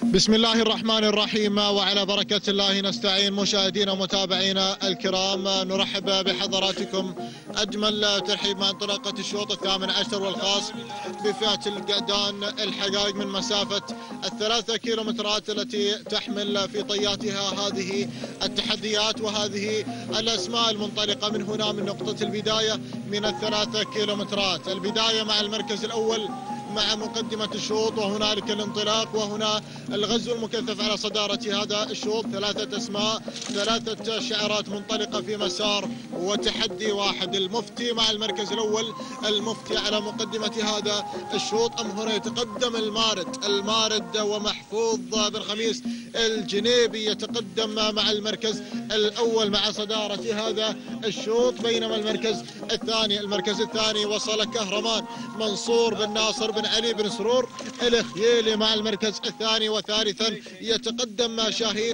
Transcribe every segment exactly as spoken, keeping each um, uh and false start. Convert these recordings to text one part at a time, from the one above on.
بسم الله الرحمن الرحيم، وعلى بركة الله نستعين. مشاهدينا ومتابعينا الكرام، نرحب بحضراتكم أجمل ترحيب مع انطلاقة الشوط الثامن عشر والخاص بفئة القعدان الحقائق من مسافة الثلاثة كيلومترات التي تحمل في طياتها هذه التحديات وهذه الأسماء المنطلقة من هنا من نقطة البداية من الثلاثة كيلومترات. البداية مع المركز الأول مع مقدمة الشوط، وهنالك الانطلاق وهنا الغزو المكثف على صدارة هذا الشوط. ثلاثة أسماء، ثلاثة شعارات منطلقة في مسار وتحدي واحد. المفتي مع المركز الأول، المفتي على مقدمة هذا الشوط. أم هنا يتقدم المارد المارد ومحفوظ بن خميس الجنيبي يتقدم مع المركز الأول مع صدارة هذا الشوط، بينما المركز الثاني المركز الثاني وصل كهرمان منصور بن ناصر بن علي بن سرور الخييلي مع المركز الثاني، وثالثا يتقدم شاهين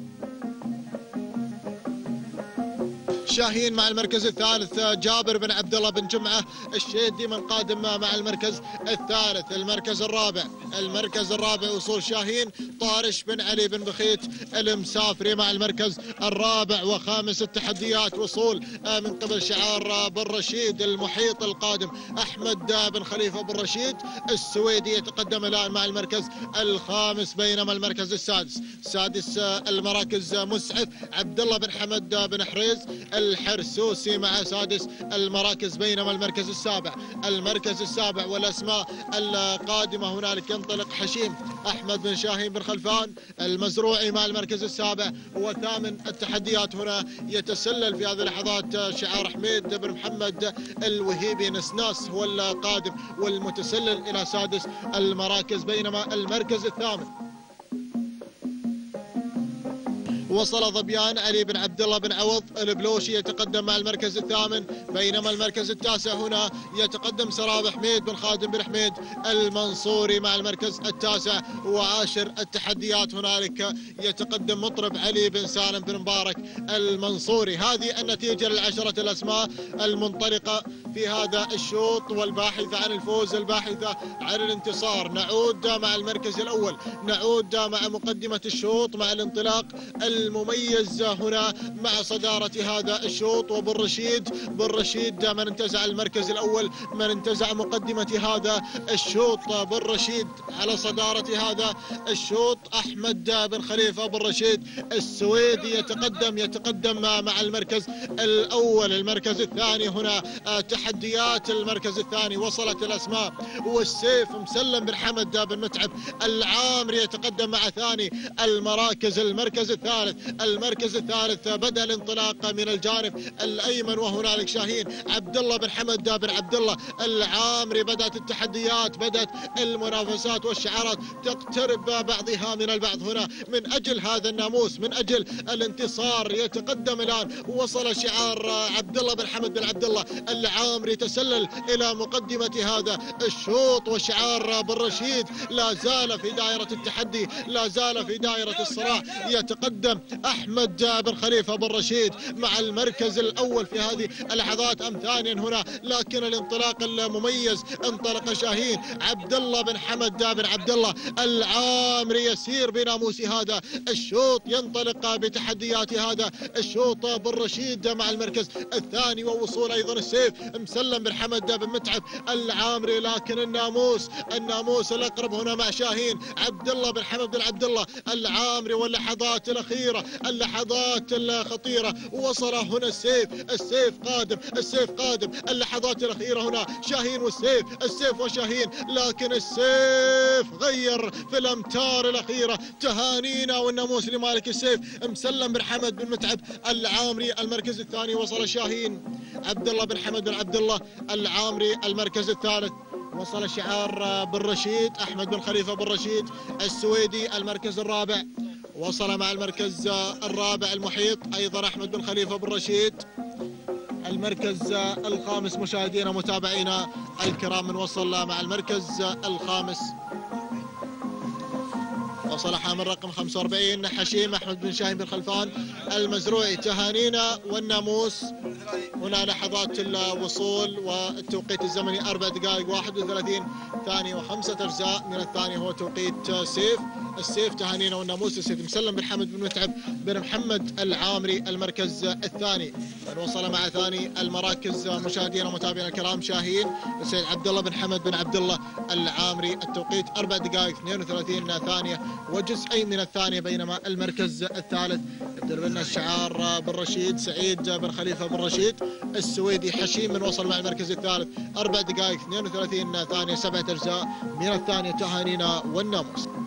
شاهين مع المركز الثالث. جابر بن عبد الله بن جمعة الشيدي من قادم مع المركز الثالث. المركز الرابع المركز الرابع وصول شاهين طارش بن علي بن بخيت المسافري مع المركز الرابع. وخامس التحديات وصول من قبل شعار بن رشيد المحيط القادم أحمد بن خليفة بن رشيد السويدي يتقدم الآن مع المركز الخامس، بينما المركز السادس سادس المراكز مسعف عبد الله بن حمد بن حريز الحرسوسي مع سادس المراكز، بينما المركز السابع المركز السابع والأسماء القادمة هنالك ينطلق حشيم أحمد بن شاهين بن خلفان المزروعي مع المركز السابع. وثامن التحديات هنا يتسلل في هذه اللحظات شعار حميد بن محمد الوهيبي نسناس هو القادم والمتسلل إلى سادس المراكز، بينما المركز الثامن وصل ظبيان علي بن عبد الله بن عوض البلوشي يتقدم مع المركز الثامن، بينما المركز التاسع هنا يتقدم سراب حميد بن خادم بن حميد المنصوري مع المركز التاسع. وعاشر التحديات هنالك يتقدم مطرب علي بن سالم بن مبارك المنصوري. هذه النتيجة للعشرة الأسماء المنطلقة في هذا الشوط والباحثة عن الفوز، الباحثة عن الانتصار. نعود مع المركز الأول، نعود مع مقدمة الشوط مع الانطلاق المميز هنا مع صدارة هذا الشوط. وبن رشيد بن رشيد من انتزع المركز الأول، من انتزع مقدمة هذا الشوط. بن رشيد على صدارة هذا الشوط. أحمد بن خليفة بن رشيد السويدي يتقدم يتقدم مع المركز الأول. المركز الثاني هنا تحديات المركز الثاني وصلت الأسماء. والسيف مسلم بن حمد بن متعب العامري يتقدم مع ثاني المراكز. المركز الثالث المركز الثالث بدأ الانطلاق من الجانب الأيمن، وهنالك شاهين عبد الله بن حمد بن عبد الله العامري. بدأت التحديات، بدأت المنافسات والشعارات تقترب بعضها من البعض هنا من أجل هذا الناموس، من أجل الانتصار. يتقدم الآن، وصل شعار عبد الله بن حمد بن عبد الله العامري تسلل إلى مقدمة هذا الشوط. وشعار بن رشيد لا زال في دائرة التحدي، لا زال في دائرة الصراع. يتقدم أحمد بن خليفة بن رشيد مع المركز الأول في هذه اللحظات أم ثانيا هنا، لكن الانطلاق المميز انطلق شاهين عبد الله بن حمد بن عبد الله العامري يسير بناموس هذا الشوط، ينطلق بتحديات هذا الشوط. بن رشيد مع المركز الثاني، ووصول أيضا السيف مسلم بن حمد بن متعب العامري، لكن الناموس الناموس الأقرب هنا مع شاهين عبد الله بن حمد بن عبد الله العامري. واللحظات الأخيرة اللحظات الخطيرة وصل هنا السيف السيف قادم السيف قادم اللحظات الأخيرة هنا شاهين والسيف السيف وشاهين، لكن السيف غير في الأمتار الأخيرة. تهانينا والناموس لمالك السيف مسلم بن حمد بن متعب العامري. المركز الثاني وصل شاهين عبد الله بن حمد بن عبد الله العامري. المركز الثالث وصل شعار بن رشيد أحمد بن خليفة بن رشيد السويدي. المركز الرابع وصل مع المركز الرابع المحيط أيضا أحمد بن خليفة بن رشيد. المركز الخامس مشاهدينا ومتابعينا الكرام من وصل مع المركز الخامس وصل حامل رقم خمسة وأربعين حشيم أحمد بن شاهين بن خلفان المزروعي. تهانينا والناموس. هنا لحظات الوصول والتوقيت الزمني أربع دقائق واحد وثلاثين ثانية وخمسة أجزاء من الثانية هو توقيت سيف. السيف تهانينا والناموس السيف مسلم بن حمد بن متعب بن محمد العامري المركز الثاني. وصل مع ثاني المراكز مشاهدينا ومتابعينا الكرام شاهين السيد عبد الله بن حمد بن عبد الله العامري. التوقيت أربع دقائق اثنين وثلاثين ثانية وجزئين من الثانية. بينما المركز الثالث يبدل بنا الشعار بن رشيد سعيد بن خليفة بن رشيد السويدي حشيم من وصل مع المركز الثالث أربع دقائق اثنين وثلاثين ثانية سبعة أجزاء من الثانية. تهانينا والناموس.